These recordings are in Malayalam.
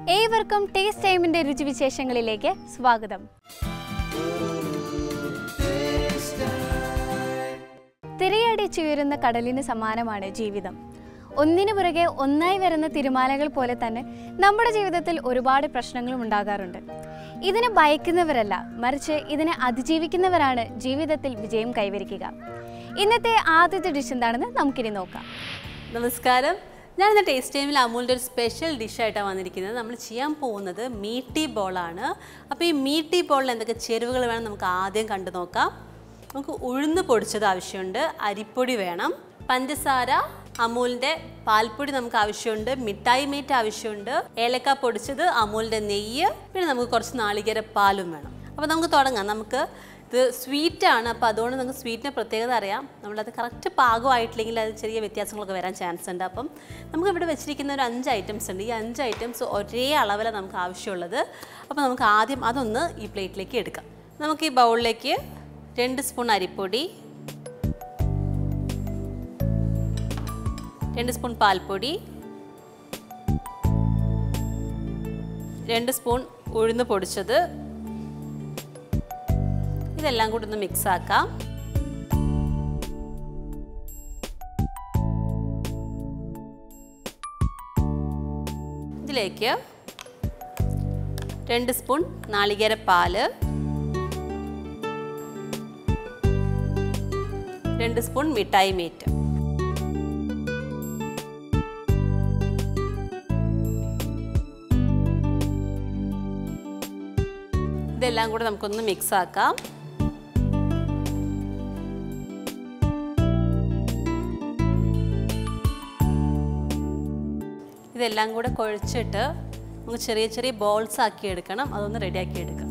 ഏവർക്കും ടേസ്റ്റ് ടൈമിന്റെ രുചിവിശേഷങ്ങളിലേക്ക് സ്വാഗതം. തിരയടിച്ചുയരുന്ന കടലിന് സമാനമാണ് ജീവിതം. ഒന്നിനു പുറകെ ഒന്നായി വരുന്ന തിരമാലകൾ പോലെ തന്നെ നമ്മുടെ ജീവിതത്തിൽ ഒരുപാട് പ്രശ്നങ്ങളും ഉണ്ടാകാറുണ്ട്. ഇതിനെ ഭയക്കുന്നവരല്ല, മറിച്ച് ഇതിനെ അതിജീവിക്കുന്നവരാണ് ജീവിതത്തിൽ വിജയം കൈവരിക്കുക. ഇന്നത്തെ ആദ്യത്തെ ഡിഷ് എന്താണെന്ന് നമുക്കിനി നോക്കാം. നമസ്കാരം, ഞാനിന്ന് ടേസ്റ്റ് ടൈമിൽ അമൂലിൻ്റെ ഒരു സ്പെഷ്യൽ ഡിഷായിട്ടാണ് വന്നിരിക്കുന്നത്. നമ്മൾ ചെയ്യാൻ പോകുന്നത് മീറ്റി ബോളാണ്. അപ്പോൾ ഈ മീറ്റി ബോളിൽ എന്തൊക്കെ ചേരുവകൾ വേണം നമുക്ക് ആദ്യം കണ്ടു നോക്കാം. നമുക്ക് ഉഴുന്ന് പൊടിച്ചത് ആവശ്യമുണ്ട്, അരിപ്പൊടി വേണം, പഞ്ചസാര, അമൂലിൻ്റെ പാൽപ്പൊടി നമുക്ക് ആവശ്യമുണ്ട്, മിഠായി മീറ്റ് ആവശ്യമുണ്ട്, ഏലക്ക പൊടിച്ചത്, അമൂലിൻ്റെ നെയ്യ്, പിന്നെ നമുക്ക് കുറച്ച് നാളികേര പാലും വേണം. അപ്പോൾ നമുക്ക് തുടങ്ങാം. നമുക്ക് ഇത് സ്വീറ്റാണ്, അപ്പോൾ അതുകൊണ്ട് നമുക്ക് സ്വീറ്റിൻ്റെ പ്രത്യേകത അറിയാം. നമ്മളത് കറക്റ്റ് പാകമായിട്ടില്ലെങ്കിൽ അത് ചെറിയ വ്യത്യാസങ്ങളൊക്കെ വരാൻ ചാൻസ് ഉണ്ട്. അപ്പം നമുക്ക് ഇവിടെ വെച്ചിരിക്കുന്ന ഒരു 5 ഐറ്റംസ് ഉണ്ട്. ഈ 5 ഐറ്റംസ് ഒരേ അളവിലാണ് നമുക്ക് ആവശ്യമുള്ളത്. അപ്പോൾ നമുക്ക് ആദ്യം അതൊന്ന് ഈ പ്ലേറ്റിലേക്ക് എടുക്കാം. നമുക്ക് ഈ ബൗളിലേക്ക് 2 സ്പൂൺ അരിപ്പൊടി, 2 സ്പൂൺ പാൽപ്പൊടി, 2 സ്പൂൺ ഉഴുന്ന് പൊടിച്ചത്, ഇതെല്ലാം കൂടി ഒന്ന് മിക്സ് ആക്കാം. ഇതിലേക്ക് 2 സ്പൂൺ നാളികേര പാല്, 2 സ്പൂൺ മിഠായി മീറ്റ്, ഇതെല്ലാം കൂടെ നമുക്കൊന്ന് മിക്സ് ആക്കാം. ഇതെല്ലാം കൂടെ കുഴച്ചിട്ട് നമുക്ക് ചെറിയ ചെറിയ ബോൾസ് ആക്കി എടുക്കണം. അതൊന്ന് റെഡിയാക്കി എടുക്കാം.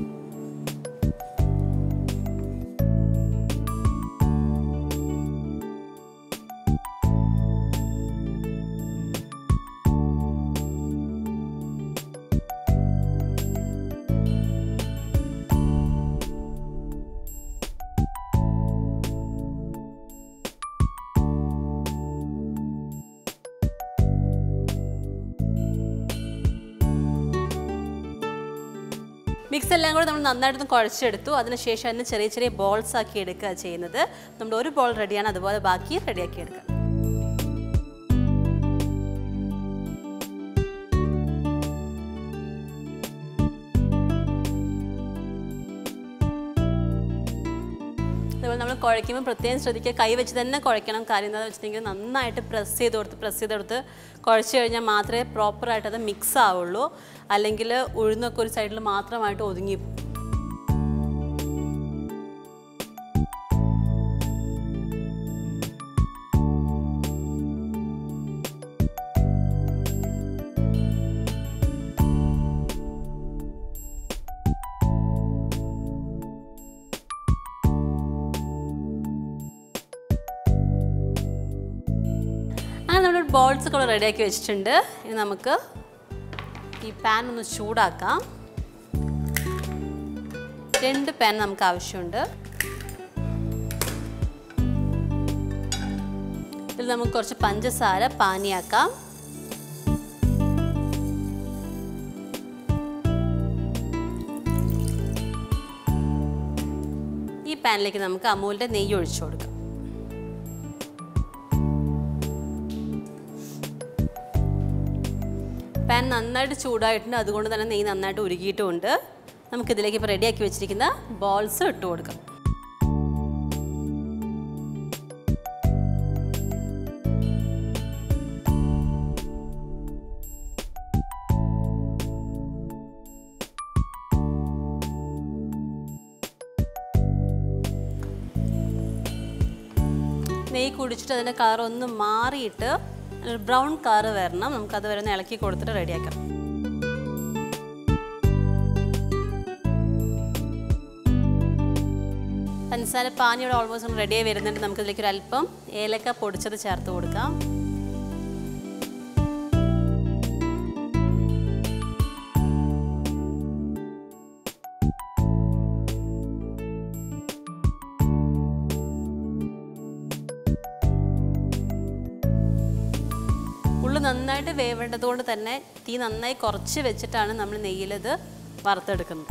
മിക്സ് എല്ലാം കൂടെ നമ്മൾ നന്നായിട്ടൊന്ന് കുഴച്ചെടുത്തു. അതിനുശേഷം അതിന് ചെറിയ ചെറിയ ബോൾസ് ആക്കി എടുക്കുക ചെയ്യുന്നത്. നമ്മൾ ഒരു ബോൾ റെഡിയാണ്, അതുപോലെ ബാക്കി റെഡിയാക്കി എടുക്കുക. അതുപോലെ നമ്മൾ കുഴയ്ക്കുമ്പോൾ പ്രത്യേകം ശ്രദ്ധിക്കുക, കൈ വെച്ച് തന്നെ കുഴയ്ക്കണം. കാര്യം എന്താണെന്ന് വെച്ചിട്ടുണ്ടെങ്കിൽ നന്നായിട്ട് പ്രസ് ചെയ്ത് കൊടുത്ത് കുഴച്ച് കഴിഞ്ഞാൽ മാത്രമേ പ്രോപ്പറായിട്ട് അത് മിക്സ് ആവുള്ളൂ. അല്ലെങ്കിൽ ഉഴുന്നൊക്കെ ഒരു സൈഡിൽ മാത്രമായിട്ട് ഒതുങ്ങി. അങ്ങനെ നമ്മൾ ബോൾസ് ഒക്കെ റെഡിയാക്കി വെച്ചിട്ടുണ്ട്. ഇനി നമുക്ക് ഈ പാൻ ഒന്ന് ചൂടാക്കാം. 2 പാൻ നമുക്ക് ആവശ്യമുണ്ട്. ഇതിൽ നമുക്ക് കുറച്ച് പഞ്ചസാര പാനിയാക്കാം. ഈ പാനിലേക്ക് നമുക്ക് അമൂലിൻ്റെ നെയ്യ് ഒഴിച്ചു കൊടുക്കാം. പാൻ നന്നായിട്ട് ചൂടായിട്ടുണ്ട്, അതുകൊണ്ട് തന്നെ നെയ്യ് നന്നായിട്ട് ഉരുകിയിട്ടുമുണ്ട്. നമുക്കിതിലേക്ക് ഇപ്പോൾ റെഡിയാക്കി വെച്ചിരിക്കുന്ന ബോൾസ് ഇട്ട് കൊടുക്കാം. നെയ്യ് കുടിച്ചിട്ട് അതിൻ്റെ കളർ ഒന്ന് മാറിയിട്ട് ബ്രൗൺ കളർ വരണം. നമുക്കത് വരെ ഒന്ന് ഇളക്കി കൊടുത്തിട്ട് റെഡിയാക്കാം. പഞ്ചസാര പാനി ഇവിടെ ഓൾമോസ്റ്റ് ഒന്ന് റെഡിയായി വരുന്നുണ്ട്. നമുക്കിതിലേക്ക് ഒരു അല്പം ഏലക്ക പൊടിച്ചത് ചേർത്ത് കൊടുക്കാം. നന്നായിട്ട് വേവേണ്ടതുകൊണ്ട് തന്നെ തീ നന്നായി കുറച്ച് വെച്ചിട്ടാണ് നമ്മൾ നെയ്യിലിത് വറുത്തെടുക്കുന്നത്.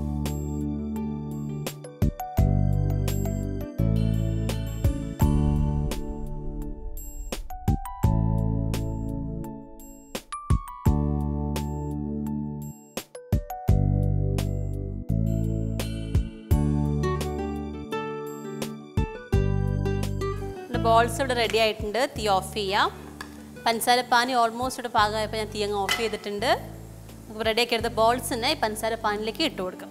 ബോൾസ് ഇവിടെ റെഡി ആയിട്ടുണ്ട്. തീ ഓഫ് ചെയ്യാം. പഞ്ചസാര പാനി ഓൾമോസ്റ്റ് ഇവിടെ പാകമായപ്പോൾ ഞാൻ തീ അങ്ങ് ഓഫ് ചെയ്തിട്ടുണ്ട്. നമുക്ക് റെഡിയാക്കി എടുത്ത ബോൾസിനെ ഈ പഞ്ചസാര പാനിലേക്ക് ഇട്ട് കൊടുക്കാം.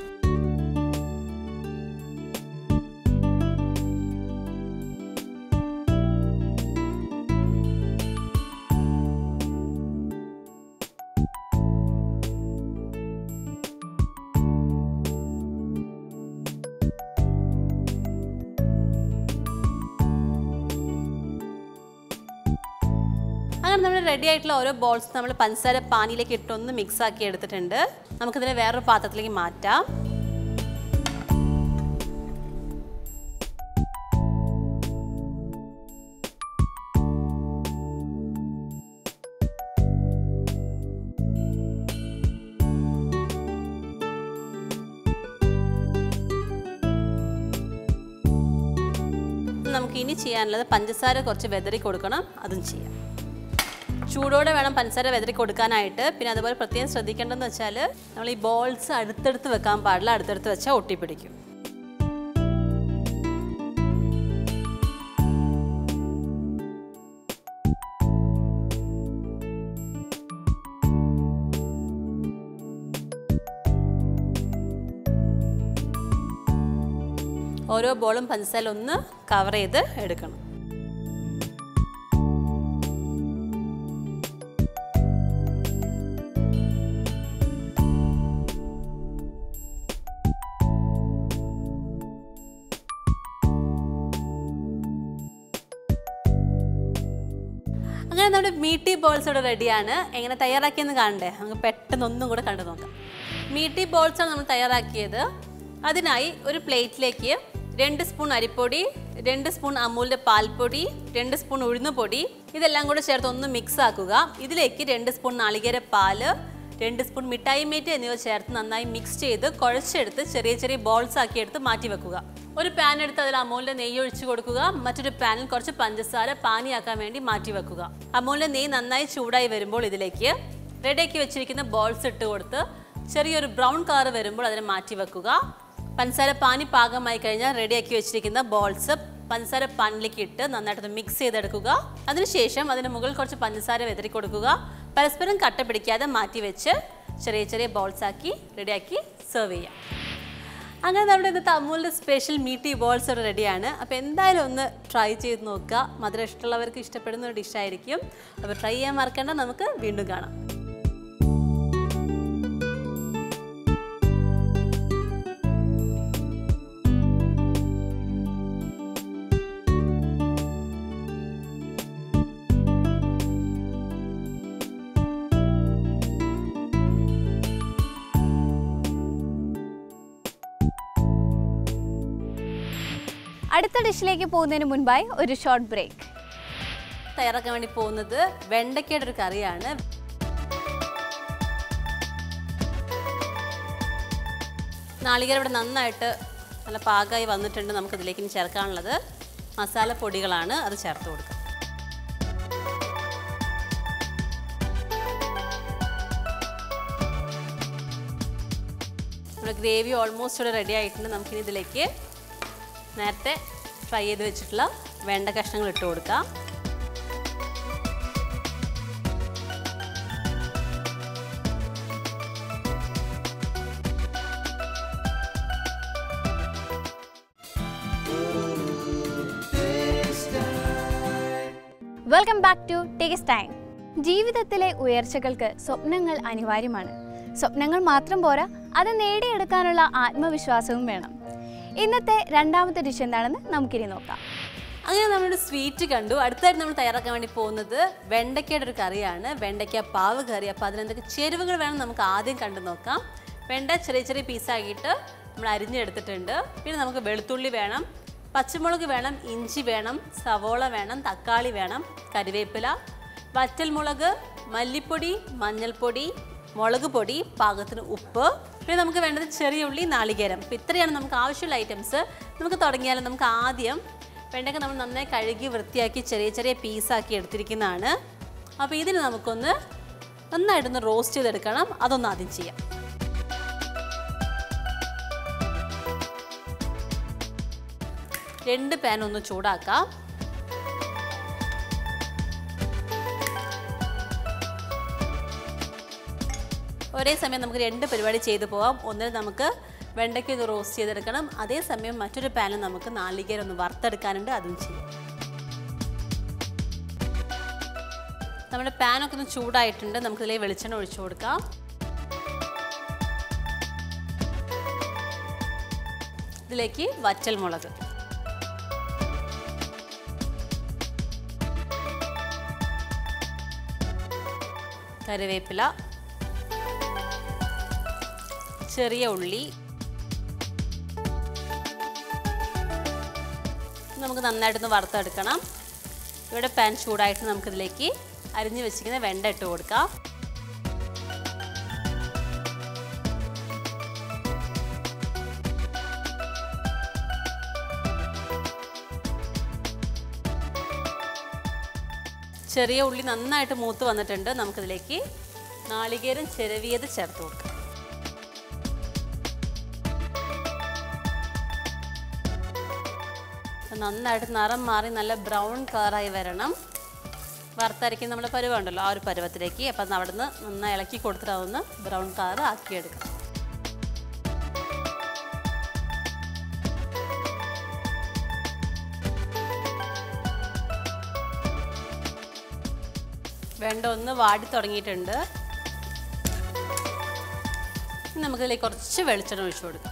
അങ്ങനെ നമ്മൾ റെഡി ആയിട്ടുള്ള ഓരോ ബോൾസ് നമ്മൾ പഞ്ചസാര പാനിയിലേക്ക് ഇട്ടൊന്ന് മിക്സ് ആക്കി എടുത്തിട്ടുണ്ട്. നമുക്കിതിനെ വേറൊരു പാത്രത്തിലേക്ക് മാറ്റാം. നമുക്ക് ഇനി ചെയ്യാനുള്ളത് പഞ്ചസാര കുറച്ച് വെതറി കൊടുക്കണം. അതും ചെയ്യാം. ചൂടോടെ വേണം പഞ്ചസാര വെതറി കൊടുക്കാനായിട്ട്. പിന്നെ അതുപോലെ പ്രത്യേകം ശ്രദ്ധിക്കേണ്ടതെന്ന് വെച്ചാൽ നമ്മൾ ഈ ബോൾസ് അടുത്തടുത്ത് വെക്കാൻ പാടില്ല. അടുത്തടുത്ത് വെച്ചാൽ ഒട്ടിപ്പിടിക്കും. ഓരോ ബോളും പഞ്ചസാര ഒന്ന് കവർ ചെയ്ത് എടുക്കണം. അങ്ങനെ നമ്മുടെ മീട്ടി ബോൾസ് ഇവിടെ റെഡിയാണ്. എങ്ങനെ തയ്യാറാക്കിയെന്ന് കാണണ്ടേ? നമുക്ക് പെട്ടെന്ന് ഒന്നും കൂടെ കണ്ടു നോക്കാം. മീട്ടി ബോൾസാണ് നമ്മൾ തയ്യാറാക്കിയത്. അതിനായി ഒരു പ്ലേറ്റിലേക്ക് 2 സ്പൂൺ അരിപ്പൊടി, 2 സ്പൂൺ അമൂലിൻ്റെ പാൽപ്പൊടി, 2 സ്പൂൺ ഉഴുന്നുപൊടി ഇതെല്ലാം കൂടെ ചേർത്ത് ഒന്ന് മിക്സ് ആക്കുക. ഇതിലേക്ക് 2 സ്പൂൺ നാളികേര പാല്, 2 സ്പൂൺ മിഠായി മേറ്റ് എന്നിവ ചേർത്ത് നന്നായി മിക്സ് ചെയ്ത് കുഴച്ചെടുത്ത് ചെറിയ ചെറിയ ബോൾസ് ആക്കി എടുത്ത് മാറ്റി വെക്കുക. ഒരു പാൻ എടുത്ത് അതിൽ അമൂലിൻ്റെ നെയ്യ് ഒഴിച്ച് കൊടുക്കുക. മറ്റൊരു പാനിൽ കുറച്ച് പഞ്ചസാര പാനിയാക്കാൻ വേണ്ടി മാറ്റി വെക്കുക. അമൂലിൻ്റെ നെയ്യ് നന്നായി ചൂടായി വരുമ്പോൾ ഇതിലേക്ക് റെഡിയാക്കി വെച്ചിരിക്കുന്ന ബോൾസ് ഇട്ട് കൊടുത്ത് ചെറിയൊരു ബ്രൗൺ കളർ വരുമ്പോൾ അതിനെ മാറ്റി വെക്കുക. പഞ്ചസാര പാനി പാകമായി കഴിഞ്ഞാൽ റെഡിയാക്കി വെച്ചിരിക്കുന്ന ബോൾസ് പഞ്ചസാര പാനിലേക്ക് ഇട്ട് നന്നായിട്ട് മിക്സ് ചെയ്തെടുക്കുക. അതിനുശേഷം അതിന് മുകളിൽ കുറച്ച് പഞ്ചസാര വെതറി കൊടുക്കുക. പരസ്പരം കട്ട പിടിക്കാതെ മാറ്റി വെച്ച് ചെറിയ ചെറിയ ബോൾസ് ആക്കി റെഡിയാക്കി സെർവ് ചെയ്യാം. അങ്ങനെ നമ്മുടെ ഇന്നത്തെ അമൂലിൻ്റെ സ്പെഷ്യൽ മീട്ടി ബോൾസ് ഇവിടെ റെഡിയാണ്. അപ്പോൾ എന്തായാലും ഒന്ന് ട്രൈ ചെയ്ത് നോക്കുക. മധുരം ഇഷ്ടമുള്ളവർക്ക് ഇഷ്ടപ്പെടുന്ന ഒരു ഡിഷായിരിക്കും. അപ്പോൾ ട്രൈ ചെയ്യാൻ മറക്കേണ്ട. നമുക്ക് വീണ്ടും കാണാം. അടുത്ത ഡിഷിലേക്ക് പോകുന്നതിന് മുൻപായി ഒരു ഷോർട്ട് ബ്രേക്ക്. തയ്യാറാക്കാൻ വേണ്ടി പോകുന്നത് വെണ്ടയ്ക്കയുടെ ഒരു കറിയാണ്. നാളികേരം ഇവിടെ നന്നായിട്ട് നല്ല പാകമായി വന്നിട്ടുണ്ട്. നമുക്കിതിലേക്ക് ഇനി ചേർക്കാനുള്ളത് മസാലപ്പൊടികളാണ്. അത് ചേർത്ത് കൊടുക്കാം. നമ്മുടെ ഗ്രേവി ഓൾമോസ്റ്റ് ഇവിടെ റെഡി ആയിട്ടുണ്ട്. നമുക്കിനി ഇതിലേക്ക് നേരത്തെ ഫ്രൈ ചെയ്ത് വെച്ചിട്ടുള്ള വെണ്ട കഷ്ണങ്ങൾ ഇട്ട് കൊടുക്കാം. Welcome back to Taste Time. ജീവിതത്തിലെ ഉയർച്ചകൾക്ക് സ്വപ്നങ്ങൾ അനിവാര്യമാണ്. സ്വപ്നങ്ങൾ മാത്രം പോരാ, അത് നേടിയെടുക്കാനുള്ള ആത്മവിശ്വാസവും വേണം. ഇന്നത്തെ രണ്ടാമത്തെ ഡിഷ് എന്താണെന്ന് നമുക്കിനി നോക്കാം. അങ്ങനെ നമ്മളൊരു സ്വീറ്റ് കണ്ടു. അടുത്തായിട്ട് നമ്മൾ തയ്യാറാക്കാൻ വേണ്ടി പോകുന്നത് വെണ്ടയ്ക്കയുടെ ഒരു കറിയാണ്. വെണ്ടയ്ക്ക പാവ് കറി. അപ്പോൾ അതിനെന്തൊക്കെ ചേരുവകൾ വേണം നമുക്ക് ആദ്യം കണ്ടു നോക്കാം. വെണ്ട ചെറിയ ചെറിയ പീസാക്കിയിട്ട് നമ്മൾ അരിഞ്ഞെടുത്തിട്ടുണ്ട്. പിന്നെ നമുക്ക് വെളുത്തുള്ളി വേണം, പച്ചമുളക് വേണം, ഇഞ്ചി വേണം, സവോള വേണം, തക്കാളി വേണം, കരിവേപ്പില, വറ്റൽമുളക്, മല്ലിപ്പൊടി, മഞ്ഞൾപ്പൊടി, മുളക് പൊടി, പാകത്തിന് ഉപ്പ്, പിന്നെ നമുക്ക് വേണ്ടത് ചെറിയ ഉള്ളി, നാളികേരം. അപ്പോൾ ഇത്രയാണ് നമുക്ക് ആവശ്യമുള്ള ഐറ്റംസ്. നമുക്ക് തുടങ്ങിയാൽ നമുക്ക് ആദ്യം വെണ്ടയ്ക്ക നമ്മൾ നന്നായി കഴുകി വൃത്തിയാക്കി ചെറിയ ചെറിയ പീസാക്കി എടുത്തിരിക്കുന്നതാണ്. അപ്പോൾ ഇതിന് നമുക്കൊന്ന് നന്നായിട്ടൊന്ന് റോസ്റ്റ് ചെയ്തെടുക്കണം. അതൊന്ന് ആദ്യം ചെയ്യാം. രണ്ട് പാൻ ഒന്ന് ചൂടാക്കാം. ഒരേ സമയം നമുക്ക് രണ്ട് പരിപാടി ചെയ്തു പോകാം. ഒന്നിൽ നമുക്ക് വെണ്ടയ്ക്ക ഒന്ന് റോസ്റ്റ് ചെയ്തെടുക്കണം. അതേസമയം മറ്റൊരു പാനിൽ നമുക്ക് നാളികേരം ഒന്ന് വറുത്തെടുക്കാനുണ്ട്. അതും ചെയ്യാം. നമ്മുടെ പാനൊക്കെ ഒന്ന് ചൂടായിട്ടുണ്ട്. നമുക്കിതിലേക്ക് വെളിച്ചെണ്ണ ഒഴിച്ചു കൊടുക്കാം. ഇതിലേക്ക് വറ്റൽമുളക്, കറിവേപ്പില, ചെറിയ ഉള്ളി നമുക്ക് നന്നായിട്ടൊന്ന് വറുത്തെടുക്കണം. ഇവിടെ പാൻ ചൂടായിട്ട് നമുക്കിതിലേക്ക് അരിഞ്ഞു വെച്ചിരിക്കുന്ന വെണ്ട ഇട്ട് കൊടുക്കാം. ചെറിയ ഉള്ളി നന്നായിട്ട് മൂത്ത് വന്നിട്ടുണ്ട്. നമുക്കിതിലേക്ക് നാളികേരം ചിരവിയത് ചേർത്ത് കൊടുക്കാം. നന്നായിട്ട് നിറം മാറി നല്ല ബ്രൗൺ കളറായി വരണം. വറുത്തരയ്ക്കുന്ന നമ്മുടെ പരുവുണ്ടല്ലോ, ആ ഒരു പരുവത്തിലേക്ക്. അപ്പം അവിടെ നിന്ന് നന്നായി ഇളക്കി കൊടുത്തിട്ട് അതൊന്ന് ബ്രൗൺ കളർ ആക്കിയെടുക്കാം. വെണ്ട ഒന്ന് വാടി തുടങ്ങിയിട്ടുണ്ട്. നമുക്കിതിലേക്ക് കുറച്ച് വെളിച്ചെണ്ണ ഒഴിച്ചു കൊടുക്കാം.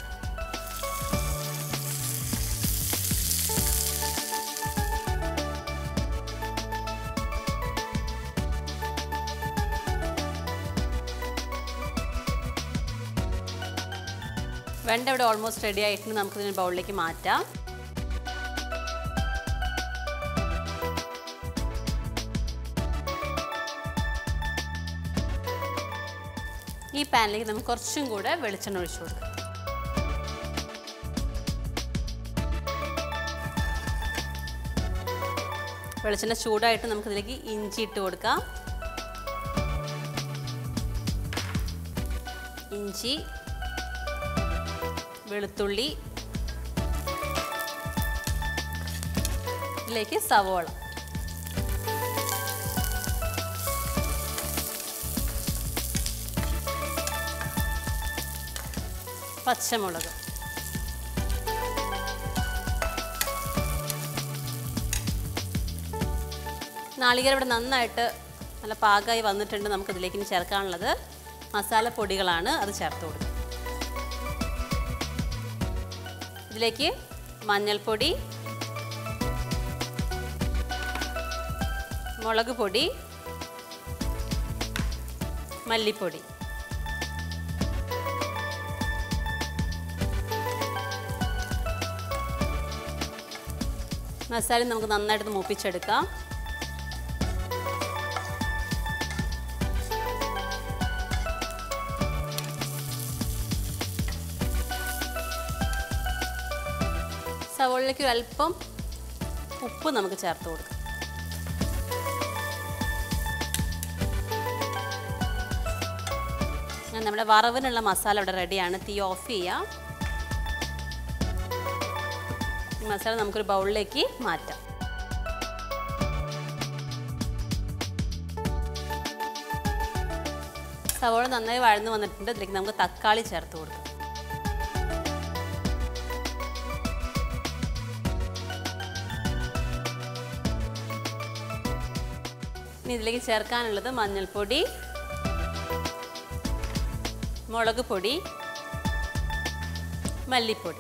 വെണ്ട ഇവിടെ ഓൾമോസ്റ്റ് റെഡി ആയിട്ടുണ്ട്. നമുക്കിതിന് ബൗളിലേക്ക് മാറ്റാം. ഈ പാനിലേക്ക് നമുക്ക് കുറച്ചും കൂടെ വെളിച്ചെണ്ണ ഒഴിച്ചു കൊടുക്കാം. വെളിച്ചെണ്ണ ചൂടായിട്ട് നമുക്കിതിലേക്ക് ഇഞ്ചി ഇട്ട് കൊടുക്കാം. ഇഞ്ചി, വെളുത്തുള്ളി, ഇതിലേക്ക് സവോള, പച്ചമുളക്, നാളികേരം ഇവിടെ നന്നായിട്ട് നല്ല പാകമായി വന്നിട്ടുണ്ട്. നമുക്കിതിലേക്ക് ഇനി ചേർക്കാനുള്ളത് മസാലപ്പൊടികളാണ്. അത് ചേർത്ത് കൊടുക്കും. ഇതിലേക്ക് മഞ്ഞൾപ്പൊടി, മുളക് പൊടി, മല്ലിപ്പൊടി, മസാല നമുക്ക് നന്നായിട്ട് മൂപ്പിച്ചെടുക്കാം. സവോളയിലേക്ക് ഒരു അല്പം ഉപ്പ് നമുക്ക് ചേർത്ത് കൊടുക്കാം. നമ്മുടെ വറവിനുള്ള മസാല ഇവിടെ റെഡിയാണ്. തീ ഓഫ് ചെയ്യാം. ഈ മസാല നമുക്കൊരു ബൗളിലേക്ക് മാറ്റാം. സവോള നന്നായി വഴന്നു വന്നിട്ടുണ്ട്. ഇതിലേക്ക് നമുക്ക് തക്കാളി ചേർത്ത് കൊടുക്കാം. ഇനി ഇതിലേക്ക് ചേർക്കാനുള്ളത് മഞ്ഞൾപ്പൊടി, മുളക് പൊടി, മല്ലിപ്പൊടി.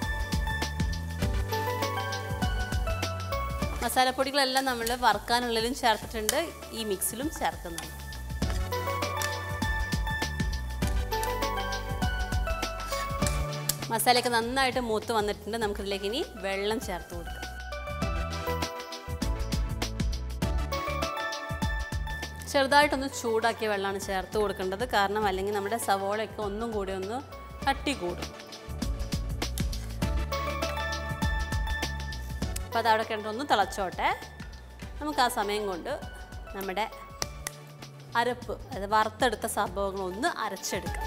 മസാലപ്പൊടികളെല്ലാം നമ്മൾ വറുക്കാനുള്ളിലും ചേർത്തിട്ടുണ്ട്, ഈ മിക്സിലും ചേർക്കുന്നുണ്ട്. മസാലയൊക്കെ നന്നായിട്ട് മൂത്ത് വന്നിട്ടുണ്ട്. നമുക്കിതിലേക്ക് ഇനി വെള്ളം ചേർത്ത് കൊടുക്കാം. ചെറുതായിട്ടൊന്ന് ചൂടാക്കിയ വെള്ളമാണ് ചേർത്ത് കൊടുക്കേണ്ടത്. കാരണം അല്ലെങ്കിൽ നമ്മുടെ സവോളയൊക്കെ ഒന്നും കൂടി ഒന്ന് കട്ടി കൂടും. അപ്പോൾ അതവിടെ കിടന്നൊന്ന് തിളച്ചോട്ടെ. നമുക്ക് ആ സമയം കൊണ്ട് നമ്മുടെ അരപ്പ്, അതായത് വറുത്തെടുത്ത സംഭവങ്ങളൊന്ന് അരച്ചെടുക്കാം.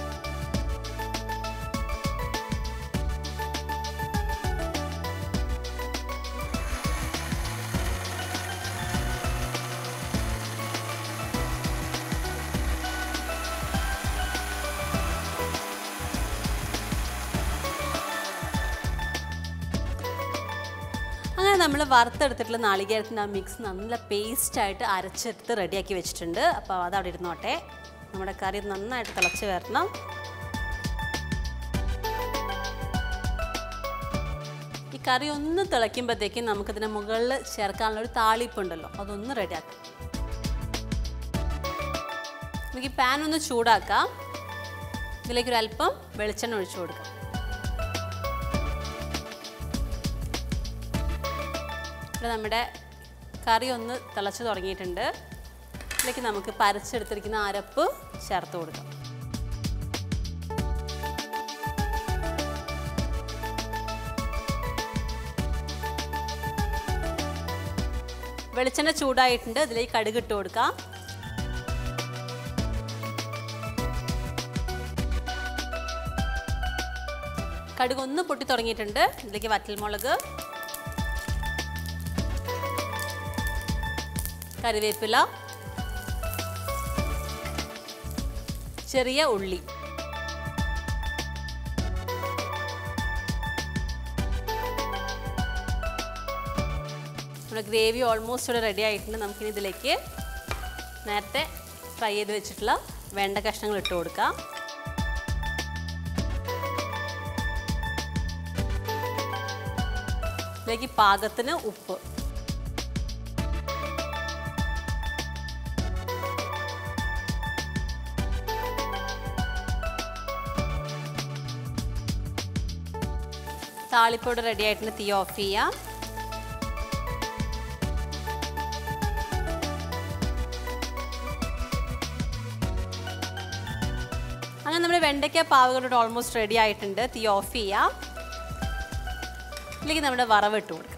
അങ്ങനെ നമ്മൾ വറുത്തെടുത്തിട്ടുള്ള നാളികേരത്തിൻ്റെ ആ മിക്സ് നല്ല പേസ്റ്റായിട്ട് അരച്ചെടുത്ത് റെഡിയാക്കി വെച്ചിട്ടുണ്ട്. അപ്പോൾ അതവിടെ ഇരുന്നോട്ടെ. നമ്മുടെ കറി നന്നായിട്ട് തിളച്ച് വരണം. ഈ കറി ഒന്ന് തിളയ്ക്കുമ്പോഴത്തേക്കും നമുക്കിതിന് മുകളിൽ ചേർക്കാനുള്ള ഒരു താളിപ്പുണ്ടല്ലോ, അതൊന്ന് റെഡിയാക്കാം. നമുക്ക് ഈ പാൻ ഒന്ന് ചൂടാക്കാം. ഇതിലേക്കൊരു അല്പം വെളിച്ചെണ്ണ ഒഴിച്ചു കൊടുക്കാം. ഇവിടെ നമ്മുടെ കറി ഒന്ന് തിളച്ച് തുടങ്ങിയിട്ടുണ്ട്. ഇതിലേക്ക് നമുക്ക് പരച്ചെടുത്തിരിക്കുന്ന അരപ്പ് ചേർത്ത് കൊടുക്കാം. വെളിച്ചെണ്ണ ചൂടായിട്ടുണ്ട്. ഇതിലേക്ക് കടുക് ഇട്ട് കൊടുക്കാം. കടുക് ഒന്ന് പൊട്ടി തുടങ്ങിയിട്ടുണ്ട്. ഇതിലേക്ക് വറ്റൽമുളക്, കറിവേപ്പില, ചെറിയ ഉള്ളി, നമ്മുടെ ഗ്രേവി ഓൾമോസ്റ്റ് ഇവിടെ റെഡി ആയിട്ടുണ്ട്. നമുക്കിനി ഇതിലേക്ക് നേരത്തെ ഫ്രൈ ചെയ്ത് വെച്ചിട്ടുള്ള വെണ്ട കഷ്ണങ്ങൾ ഇട്ട് കൊടുക്കാം. ഇതിലേക്ക് പാകത്തിന് ഉപ്പ്, താളിപ്പോട് റെഡി ആയിട്ടുണ്ട്. തീ ഓഫ് ചെയ്യാം. അങ്ങനെ നമ്മുടെ വെണ്ടയ്ക്ക പാവകളോട് ഓൾമോസ്റ്റ് റെഡി ആയിട്ടുണ്ട്. തീ ഓഫ് ചെയ്യാം. ഇതിലേക്ക് നമ്മുടെ വറവ് ഇട്ട് കൊടുക്കാം.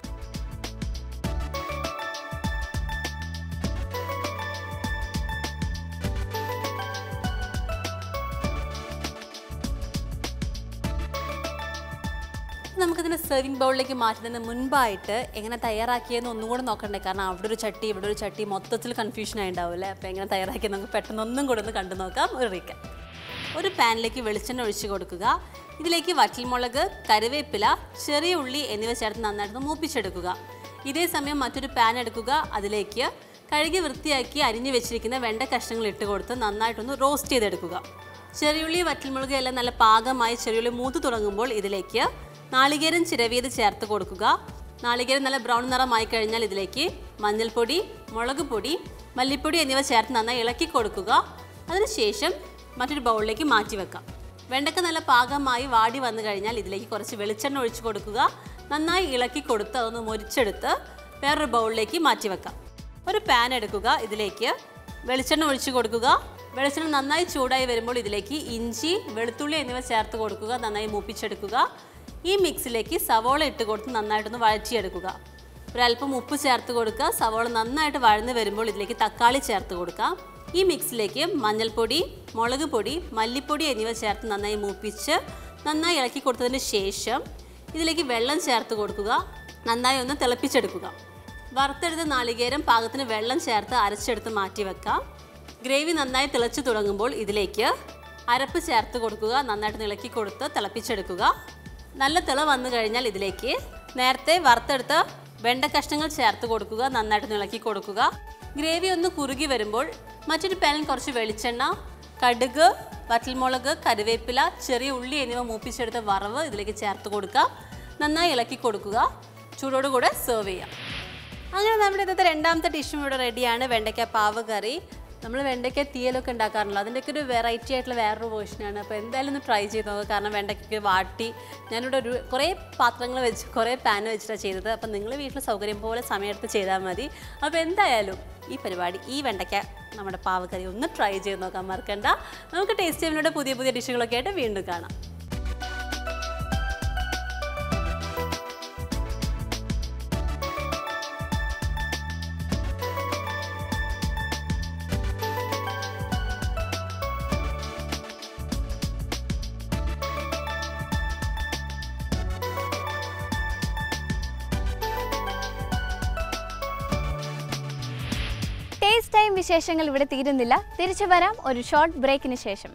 നമുക്കിതിനെ സെർവിങ് ബൗളിലേക്ക് മാറ്റുന്നതിന് മുൻപായിട്ട് എങ്ങനെ തയ്യാറാക്കിയെന്ന് ഒന്നും കൂടെ നോക്കണ്ടേ. കാരണം അവിടെ ഒരു ചട്ടി ഇവിടെ ഒരു ചട്ടി, മൊത്തത്തിൽ കൺഫ്യൂഷൻ ആയിട്ടുണ്ടാവില്ലേ. അപ്പോൾ എങ്ങനെ തയ്യാറാക്കിയത് നമുക്ക് പെട്ടെന്ന് ഒന്നും കൂടെ ഒന്ന് കണ്ടു നോക്കാം. ഒരു റീക്യാപ്പ്. ഒരു പാനിലേക്ക് വെളിച്ചെണ്ണ ഒഴിച്ച് കൊടുക്കുക. ഇതിലേക്ക് വറ്റൽമുളക്, കറിവേപ്പില, ചെറിയ ഉള്ളി എന്നിവ ചേർത്ത് നന്നായിട്ട് മൂപ്പിച്ചെടുക്കുക. ഇതേ സമയം മറ്റൊരു പാൻ എടുക്കുക. അതിലേക്ക് കഴുകി വൃത്തിയാക്കി അരിഞ്ഞു വെച്ചിരിക്കുന്ന വെണ്ട കഷ്ണങ്ങൾ ഇട്ട് കൊടുത്ത് നന്നായിട്ടൊന്ന് റോസ്റ്റ് ചെയ്തെടുക്കുക. ചെറിയുള്ളി, വറ്റൽമുളക് എല്ലാം നല്ല പാകമായി ചെറിയുള്ളി മൂത്ത് തുടങ്ങുമ്പോൾ ഇതിലേക്ക് നാളികേരം ചിരവിയത് ചേർത്ത് കൊടുക്കുക. നാളികേരം നല്ല ബ്രൗൺ നിറമായി കഴിഞ്ഞാൽ ഇതിലേക്ക് മഞ്ഞൾപ്പൊടി, മുളക് പൊടി, മല്ലിപ്പൊടി എന്നിവ ചേർത്ത് നന്നായി ഇളക്കി കൊടുക്കുക. അതിനുശേഷം മറ്റൊരു ബൗളിലേക്ക് മാറ്റി വെക്കാം. വെണ്ടക്ക നല്ല പാകമായി വാടി വന്നു കഴിഞ്ഞാൽ ഇതിലേക്ക് കുറച്ച് വെളിച്ചെണ്ണ ഒഴിച്ച് കൊടുക്കുക. നന്നായി ഇളക്കി കൊടുത്ത് അതൊന്ന് മൊരിച്ചെടുത്ത് വേറൊരു ബൗളിലേക്ക് മാറ്റി വെക്കാം. ഒരു പാൻ എടുക്കുക. ഇതിലേക്ക് വെളിച്ചെണ്ണ ഒഴിച്ച് കൊടുക്കുക. വെളിച്ചെണ്ണ നന്നായി ചൂടായി വരുമ്പോൾ ഇതിലേക്ക് ഇഞ്ചി, വെളുത്തുള്ളി എന്നിവ ചേർത്ത് കൊടുക്കുക. നന്നായി മൂപ്പിച്ചെടുക്കുക. ഈ മിക്സിലേക്ക് സവോള ഇട്ട് കൊടുത്ത് നന്നായിട്ടൊന്ന് വഴറ്റിയെടുക്കുക. ഒരല്പം ഉപ്പ് ചേർത്ത് കൊടുക്കുക. സവോള നന്നായിട്ട് വഴന്ന് വരുമ്പോൾ ഇതിലേക്ക് തക്കാളി ചേർത്ത് കൊടുക്കുക. ഈ മിക്സിലേക്ക് മഞ്ഞൾപ്പൊടി, മുളക് പൊടി, മല്ലിപ്പൊടി എന്നിവ ചേർത്ത് നന്നായി മൂപ്പിച്ച് നന്നായി ഇളക്കി കൊടുത്തതിന് ശേഷം ഇതിലേക്ക് വെള്ളം ചേർത്ത് കൊടുക്കുക. നന്നായി ഒന്ന് തിളപ്പിച്ചെടുക്കുക. വറുത്തെടുത്ത നാളികേരം പാകത്തിന് വെള്ളം ചേർത്ത് അരച്ചെടുത്ത് മാറ്റി വെക്കാം. ഗ്രേവി നന്നായി തിളച്ച് തുടങ്ങുമ്പോൾ ഇതിലേക്ക് അരപ്പ് ചേർത്ത് കൊടുക്കുക. നന്നായിട്ട് ഇളക്കി കൊടുത്ത് തിളപ്പിച്ചെടുക്കുക. നല്ല തിള വന്നു കഴിഞ്ഞാൽ ഇതിലേക്ക് നേരത്തെ വറുത്തെടുത്ത വെണ്ട കഷ്ണങ്ങൾ ചേർത്ത് കൊടുക്കുക. നന്നായിട്ട് ഇളക്കി കൊടുക്കുക. ഗ്രേവി ഒന്ന് കുറുകി വരുമ്പോൾ മറ്റൊരു പാനിൽ കുറച്ച് വെളിച്ചെണ്ണ, കടുക്, വറ്റൽമുളക്, കറിവേപ്പില, ചെറിയ ഉള്ളി എന്നിവ മൂപ്പിച്ചെടുത്ത വറവ് ഇതിലേക്ക് ചേർത്ത് കൊടുക്കുക. നന്നായി ഇളക്കി കൊടുക്കുക. ചൂടോടുകൂടെ സെർവ് ചെയ്യാം. അങ്ങനെ നമ്മുടെ ഇന്നത്തെ രണ്ടാമത്തെ ഡിഷും ഇവിടെ റെഡിയാണ്. വെണ്ടയ്ക്ക പാവ് കറി. നമ്മൾ വെണ്ടയ്ക്ക തീയലൊക്കെ ഉണ്ടാക്കാറുണ്ടല്ലോ, അതിൻ്റെയൊക്കെ ഒരു വെറൈറ്റി ആയിട്ടുള്ള വേറൊരു വേർഷനാണ്. അപ്പോൾ എന്തായാലും ഒന്ന് ട്രൈ ചെയ്ത് നോക്കുക. കാരണം വെണ്ടയ്ക്കൊക്കെ വാട്ടി ഞാനിവിടെ കുറേ പാത്രങ്ങൾ വെച്ച് കുറേ പാൻ വെച്ചിട്ടാണ് ചെയ്തത്. അപ്പോൾ നിങ്ങൾ വീട്ടിൽ സൗകര്യം പോലെ സമയമെടുത്ത് ചെയ്താൽ മതി. അപ്പോൾ എന്തായാലും ഈ വെണ്ടയ്ക്ക നമ്മുടെ പാവക്കറി ഒന്ന് ട്രൈ ചെയ്ത് നോക്കാൻ മറക്കണ്ട. നമുക്ക് ടേസ്റ്റ് ടൈമിലൂടെ പുതിയ പുതിയ ഡിഷുകളൊക്കെ ആയിട്ട് വീണ്ടും കാണാം. ടേസ്റ്റ് ടൈം വിശേഷങ്ങൾ ഇവിടെ തീരുന്നില്ല. തിരിച്ചു വരാം ഒരു ഷോർട്ട് ബ്രേക്കിന് ശേഷം.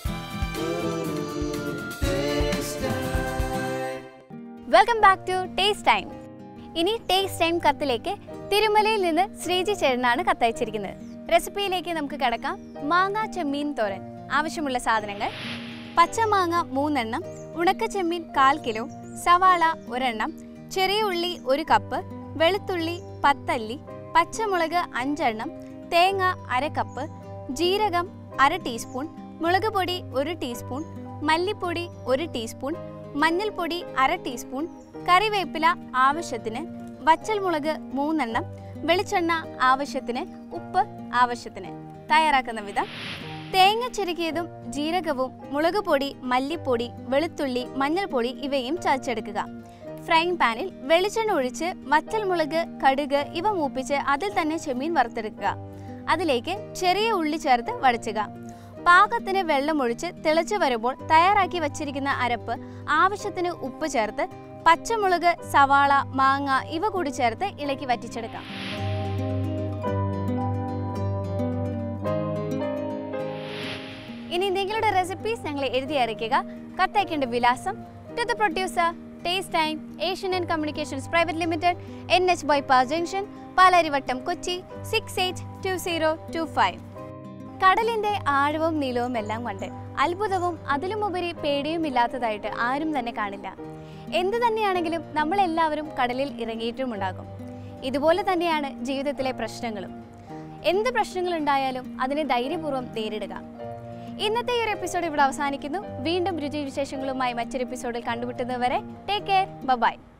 Welcome back to Taste Time. ഇനി ടേസ്റ്റ് ടൈം കത്തിലേക്ക് തിരുമലയിൽ നിന്ന് ശ്രീജി ചേട്ടനാണ് കത്തയച്ചിരിക്കുന്നത്. റെസിപ്പിയിലേക്ക് നമുക്ക് കടക്കാം. മാങ്ങ ചെമ്മീൻ തോരൻ. ആവശ്യമുള്ള സാധനങ്ങൾ: പച്ചമാങ്ങ 3 എണ്ണം, ഉണക്ക ചെമ്മീൻ 1/4 കിലോ, സവാള 1 എണ്ണം, ചെറിയ ഉള്ളി 1 കപ്പ്, വെളുത്തുള്ളി 10 അല്ലി, പച്ചമുളക് 5 എണ്ണം, തേങ്ങ 1/2 കപ്പ്, ജീരകം 1/2 ടീസ്പൂൺ, മുളക് പൊടി 1 ടീസ്പൂൺ, മല്ലിപ്പൊടി 1 ടീസ്പൂൺ, മഞ്ഞൾപ്പൊടി 1/2 ടീസ്പൂൺ, കറിവേപ്പില ആവശ്യത്തിന്, വച്ചൽമുളക് 3 എണ്ണം, വെളിച്ചെണ്ണ ആവശ്യത്തിന്, ഉപ്പ് ആവശ്യത്തിന്. തയ്യാറാക്കുന്ന വിധം: തേങ്ങ ചിരകിയതും ജീരകവും മുളക് പൊടി, മല്ലിപ്പൊടി, വെളുത്തുള്ളി, മഞ്ഞൾപ്പൊടി ഇവയും ചതച്ചെടുക്കുക. ഫ്രൈങ് പാനിൽ വെളിച്ചെണ്ണ ഒഴിച്ച് വറ്റൽമുളക്, കടുക് ഇവ മൂപ്പിച്ച് അതിൽ തന്നെ ചെമ്മീൻ വറുത്തെടുക്കുക. അതിലേക്ക് ചെറിയ ഉള്ളി ചേർത്ത് വടച്ചുക. പാകത്തിന് വെള്ളം ഒഴിച്ച് തിളച്ചു വരുമ്പോൾ തയ്യാറാക്കി വച്ചിരിക്കുന്ന അരപ്പ് ആവശ്യത്തിന് ഉപ്പ് ചേർത്ത് പച്ചമുളക്, സവാള, മാങ്ങ ഇവ കൂടി ചേർത്ത് ഇളക്കി വറ്റിച്ചെടുക്കാം. ഇനി നിങ്ങളുടെ റെസിപ്പീസ് ഞങ്ങളെ എഴുതി അറിയിക്കുക. കത്തയക്കേണ്ട വിലാസം: to the producer, Taste Time, Asian and Communications Private Limited, NH bypass junction, Palarivattam, Kochi 682025. കടലിൻ്റെ ആഴവും നീളവും എല്ലാം കണ്ട് അത്ഭുതവും അതിലുമുപരി പേടിയും ഇല്ലാത്തതായിട്ട് ആരും തന്നെ കാണില്ല. എന്തു തന്നെയാണെങ്കിലും നമ്മളെല്ലാവരും കടലിൽ ഇറങ്ങിയിട്ടുമുണ്ടാകും. ഇതുപോലെ തന്നെയാണ് ജീവിതത്തിലെ പ്രശ്നങ്ങളും. എന്ത് പ്രശ്നങ്ങളുണ്ടായാലും അതിനെ ധൈര്യപൂർവ്വം നേരിടുക. ഇന്നത്തെ ഈ ഒരു എപ്പിസോഡ് ഇവിടെ അവസാനിക്കുന്നു. വീണ്ടും രുചി വിശേഷങ്ങളുമായി മറ്റൊരു എപ്പിസോഡിൽ കണ്ടുമുട്ടുന്നതുവരെ ടേക്ക് കെയർ, ബൈ.